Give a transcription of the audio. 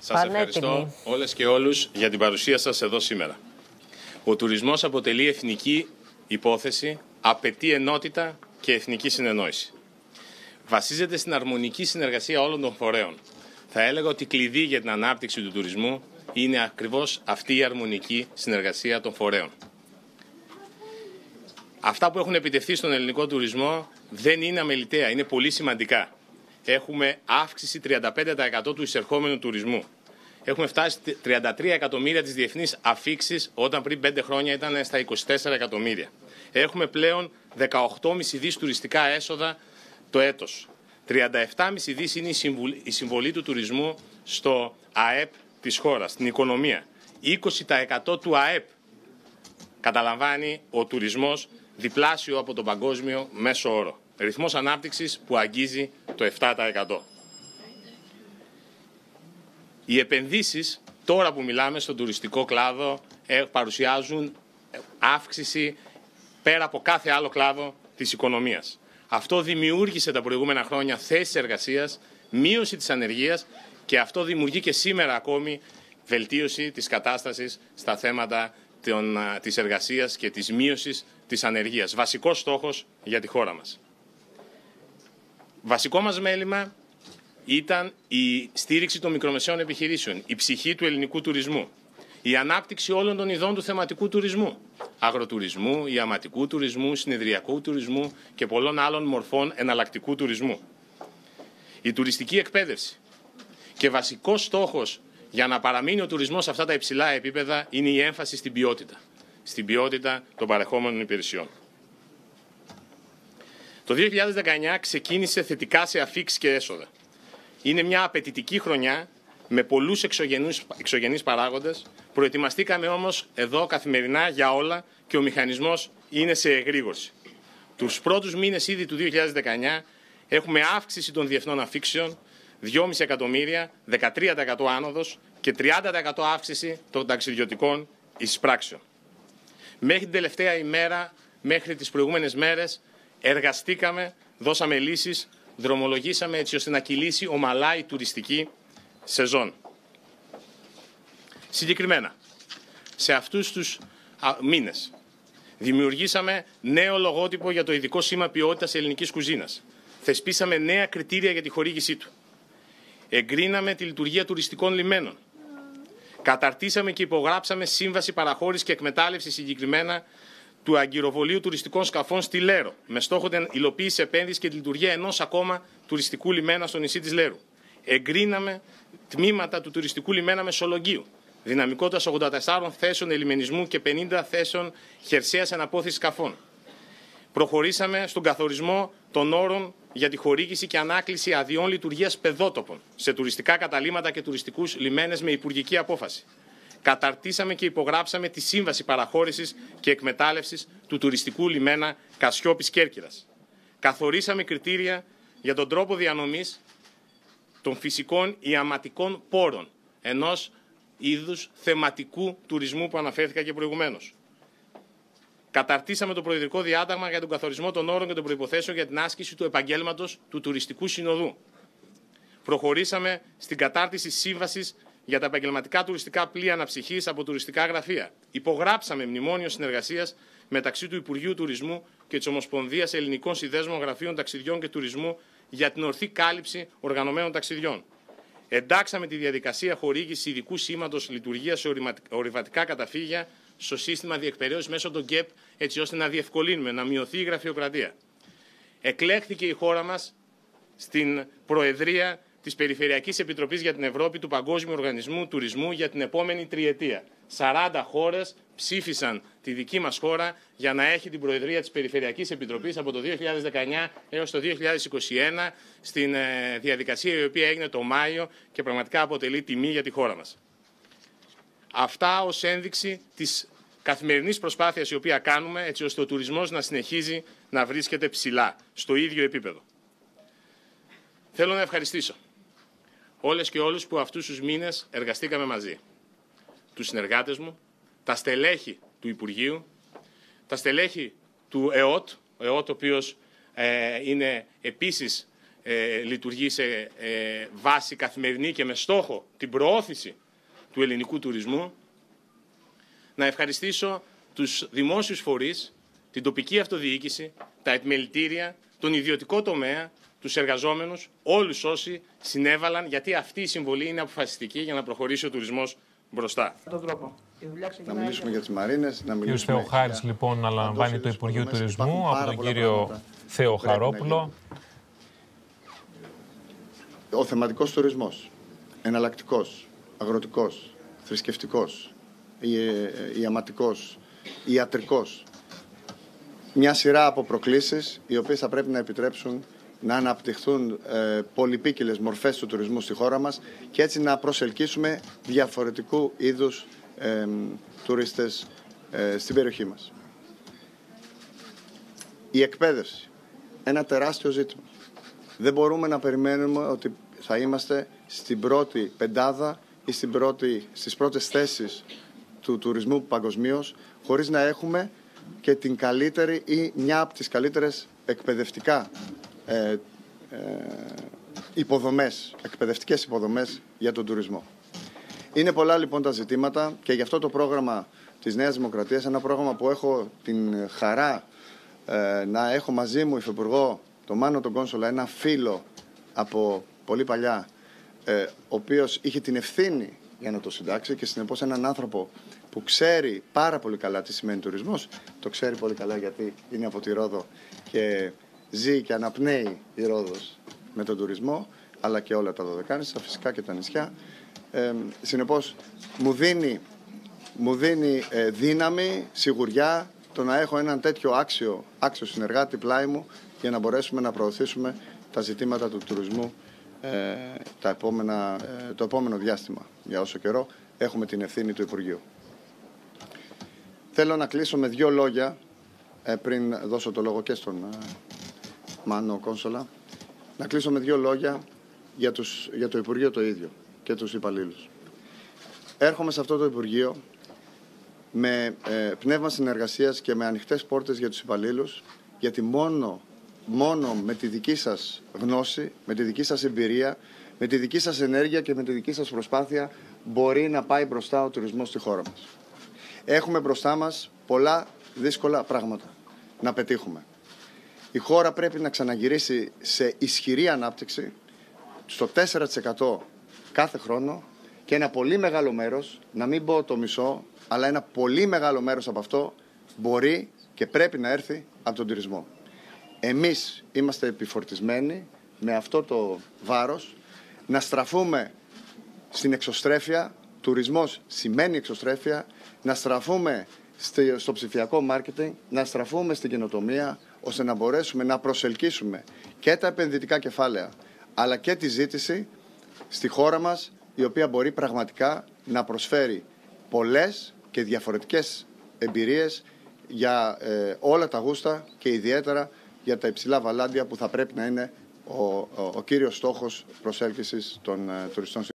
Σας ευχαριστώ όλες και όλους για την παρουσία σας εδώ σήμερα. Ο τουρισμός αποτελεί εθνική υπόθεση, απαιτεί ενότητα και εθνική συνεννόηση. Βασίζεται στην αρμονική συνεργασία όλων των φορέων. Θα έλεγα ότι κλειδί για την ανάπτυξη του τουρισμού είναι ακριβώς αυτή η αρμονική συνεργασία των φορέων. Αυτά που έχουν επιτευχθεί στον ελληνικό τουρισμό δεν είναι αμεληταία, είναι πολύ σημαντικά. Έχουμε αύξηση 35% του εισερχόμενου τουρισμού. Έχουμε φτάσει 33 εκατομμύρια τις διεθνείς αφίξεις, όταν πριν 5 χρόνια ήταν στα 24 εκατομμύρια. Έχουμε πλέον 18,5 δις τουριστικά έσοδα το έτος. 37,5 δις είναι η συμβολή του τουρισμού στο ΑΕΠ της χώρας, στην οικονομία. 20% του ΑΕΠ καταλαμβάνει ο τουρισμός, διπλάσιο από τον παγκόσμιο μέσο όρο. Ρυθμός ανάπτυξης που αγγίζει το 7%. Οι επενδύσεις, τώρα που μιλάμε στον τουριστικό κλάδο, παρουσιάζουν αύξηση πέρα από κάθε άλλο κλάδο της οικονομίας. Αυτό δημιούργησε τα προηγούμενα χρόνια θέσεις εργασίας, μείωση της ανεργίας και αυτό δημιουργεί και σήμερα ακόμη βελτίωση της κατάστασης στα θέματα της εργασίας και της μείωσης της ανεργίας. Βασικός στόχος για τη χώρα μας. Βασικό μας μέλημα ήταν η στήριξη των μικρομεσαίων επιχειρήσεων, η ψυχή του ελληνικού τουρισμού, η ανάπτυξη όλων των ειδών του θεματικού τουρισμού, αγροτουρισμού, ιαματικού τουρισμού, συνεδριακού τουρισμού και πολλών άλλων μορφών εναλλακτικού τουρισμού. Η τουριστική εκπαίδευση. Και βασικός στόχος για να παραμείνει ο τουρισμός σε αυτά τα υψηλά επίπεδα είναι η έμφαση στην ποιότητα των παρεχόμενων υπηρεσιών. Το 2019 ξεκίνησε θετικά σε αφίξεις και έσοδα. Είναι μια απαιτητική χρονιά με πολλούς εξωγενείς παράγοντες. Προετοιμαστήκαμε όμως εδώ καθημερινά για όλα και ο μηχανισμός είναι σε εγρήγορση. Τους πρώτους μήνες ήδη του 2019 έχουμε αύξηση των διεθνών αφίξεων, 2,5 εκατομμύρια, 13% άνοδος και 30% αύξηση των ταξιδιωτικών εισπράξεων. Μέχρι την τελευταία ημέρα, μέχρι τις προηγούμενες μέρες, εργαστήκαμε, δώσαμε λύσεις, δρομολογήσαμε έτσι ώστε να κυλήσει ομαλά η τουριστική σεζόν. Συγκεκριμένα, σε αυτούς τους μήνες δημιουργήσαμε νέο λογότυπο για το ειδικό σήμα ποιότητας ελληνικής κουζίνας. Θεσπίσαμε νέα κριτήρια για τη χορήγησή του. Εγκρίναμε τη λειτουργία τουριστικών λιμένων. Καταρτήσαμε και υπογράψαμε σύμβαση παραχώρησης και εκμετάλλευσης συγκεκριμένα του αγκυροβολίου τουριστικών σκαφών στη Λέρο, με στόχο την υλοποίηση επένδυση και τη λειτουργία ενός ακόμα τουριστικού λιμένα στο νησί της Λέρου. Εγκρίναμε τμήματα του τουριστικού λιμένα Μεσολογγίου, δυναμικότητας 84 θέσεων ελιμενισμού και 50 θέσεων χερσαίας αναπόθεσης σκαφών. Προχωρήσαμε στον καθορισμό των όρων για τη χορήγηση και ανάκληση αδειών λειτουργίας πεδότοπων σε τουριστικά καταλύματα και τουριστικούς λιμένες με υπουργική απόφαση. Καταρτήσαμε και υπογράψαμε τη σύμβαση παραχώρησης και εκμετάλλευσης του τουριστικού λιμένα Κασιόπης Κέρκυρας. Καθορίσαμε κριτήρια για τον τρόπο διανομής των φυσικών ιαματικών πόρων, ενός είδους θεματικού τουρισμού που αναφέρθηκα και προηγουμένως. Καταρτήσαμε το προεδρικό διάταγμα για τον καθορισμό των όρων και των προϋποθέσεων για την άσκηση του επαγγέλματος του τουριστικού συνοδού. Προχωρήσαμε στην κατάρτιση σύμβασης για τα επαγγελματικά τουριστικά πλοία αναψυχής από τουριστικά γραφεία. Υπογράψαμε μνημόνιο συνεργασίας μεταξύ του Υπουργείου Τουρισμού και της Ομοσπονδίας Ελληνικών Συνδέσμων Γραφείων Ταξιδιών και Τουρισμού για την ορθή κάλυψη οργανωμένων ταξιδιών. Εντάξαμε τη διαδικασία χορήγησης ειδικού σήματος λειτουργίας σε ορειβατικά καταφύγια στο σύστημα διεκπεραίωσης μέσω των ΚΕΠ, έτσι ώστε να διευκολύνουμε, να μειωθεί η γραφειοκρατία. Εκλέχθηκε η χώρα μας στην Προεδρία της Περιφερειακής Επιτροπής για την Ευρώπη του Παγκόσμιου Οργανισμού Τουρισμού για την επόμενη τριετία. 40 χώρες ψήφισαν τη δική μας χώρα για να έχει την Προεδρία της Περιφερειακής Επιτροπής από το 2019 έως το 2021 στην διαδικασία η οποία έγινε το Μάιο και πραγματικά αποτελεί τιμή για τη χώρα μας. Αυτά ως ένδειξη της καθημερινής προσπάθειας η οποία κάνουμε έτσι ώστε ο τουρισμός να συνεχίζει να βρίσκεται ψηλά, στο ίδιο επίπεδο. Θέλω να ευχαριστήσω όλες και όλους που αυτούς τους μήνες εργαστήκαμε μαζί. Τους συνεργάτες μου, τα στελέχη του Υπουργείου, τα στελέχη του ΕΟΤ, ο οποίος είναι επίσης λειτουργεί σε βάση καθημερινή και με στόχο την προώθηση του ελληνικού τουρισμού. Να ευχαριστήσω τους δημόσιους φορείς, την τοπική αυτοδιοίκηση, τα επιμελητήρια, τον ιδιωτικό τομέα, τους εργαζόμενους, όλους όσοι συνέβαλαν, γιατί αυτή η συμβολή είναι αποφασιστική για να προχωρήσει ο τουρισμός μπροστά. Να μιλήσουμε για τις μαρίνες, να μιλήσουμε. Ο Θεοχάρης λοιπόν αναλαμβάνει το Υπουργείο Τουρισμού από τον κύριο Θεοχαρόπουλο. Ο θεματικός τουρισμός, εναλλακτικός, αγροτικός, θρησκευτικός, ιαματικός, ιατρικός. Μια σειρά από προκλήσεις οι οποίες θα πρέπει να επιτρέψουν να αναπτυχθούν πολυπίκυλες μορφές του τουρισμού στη χώρα μας και έτσι να προσελκύσουμε διαφορετικού είδους τουρίστες στην περιοχή μας. Η εκπαίδευση, ένα τεράστιο ζήτημα. Δεν μπορούμε να περιμένουμε ότι θα είμαστε στην πρώτη πεντάδα ή στις πρώτες θέσεις του τουρισμού παγκοσμίως, χωρίς να έχουμε και την καλύτερη ή μια από τις καλύτερες εκπαιδευτικά εκπαιδευτικές υποδομές για τον τουρισμό. Είναι πολλά λοιπόν τα ζητήματα και γι' αυτό το πρόγραμμα της Νέας Δημοκρατίας, ένα πρόγραμμα που έχω την χαρά να έχω μαζί μου υφυπουργό, τον Μάνο τον Κόνσολα, ένα φίλο από πολύ παλιά, ο οποίος είχε την ευθύνη για να το συντάξει και συνεπώς έναν άνθρωπο που ξέρει πάρα πολύ καλά τι σημαίνει τουρισμός. Το ξέρει πολύ καλά γιατί είναι από τη Ρόδο και ζει και αναπνέει η Ρόδος με τον τουρισμό, αλλά και όλα τα Δωδεκάνησα, φυσικά και τα νησιά. Συνεπώς μου δίνει δύναμη, σιγουριά το να έχω έναν τέτοιο άξιο συνεργάτη πλάι μου για να μπορέσουμε να προωθήσουμε τα ζητήματα του τουρισμού το επόμενο διάστημα, για όσο καιρό έχουμε την ευθύνη του Υπουργείου. Θέλω να κλείσω με 2 λόγια, πριν δώσω το λόγο και στον Μάνο Κόνσολα, να κλείσω με 2 λόγια για το Υπουργείο το ίδιο και τους υπαλλήλους. Έρχομαι σε αυτό το Υπουργείο με πνεύμα συνεργασίας και με ανοιχτές πόρτες για τους υπαλλήλους, γιατί μόνο με τη δική σας γνώση, με τη δική σας εμπειρία, με τη δική σας ενέργεια και με τη δική σας προσπάθεια μπορεί να πάει μπροστά ο τουρισμός στη χώρα μας. Έχουμε μπροστά μας πολλά δύσκολα πράγματα να πετύχουμε. Η χώρα πρέπει να ξαναγυρίσει σε ισχυρή ανάπτυξη, στο 4% κάθε χρόνο, και ένα πολύ μεγάλο μέρος, να μην πω το μισό, αλλά ένα πολύ μεγάλο μέρος από αυτό μπορεί και πρέπει να έρθει από τον τουρισμό. Εμείς είμαστε επιφορτισμένοι με αυτό το βάρος να στραφούμε στην εξωστρέφεια. Τουρισμός σημαίνει εξωστρέφεια. Να στραφούμε στο ψηφιακό μάρκετινγκ, να στραφούμε στην καινοτομία, ώστε να μπορέσουμε να προσελκύσουμε και τα επενδυτικά κεφάλαια, αλλά και τη ζήτηση στη χώρα μας, η οποία μπορεί πραγματικά να προσφέρει πολλές και διαφορετικές εμπειρίες για όλα τα γούστα και ιδιαίτερα για τα υψηλά βαλάντια που θα πρέπει να είναι ο κύριος στόχος προσέλκυσης των τουριστών.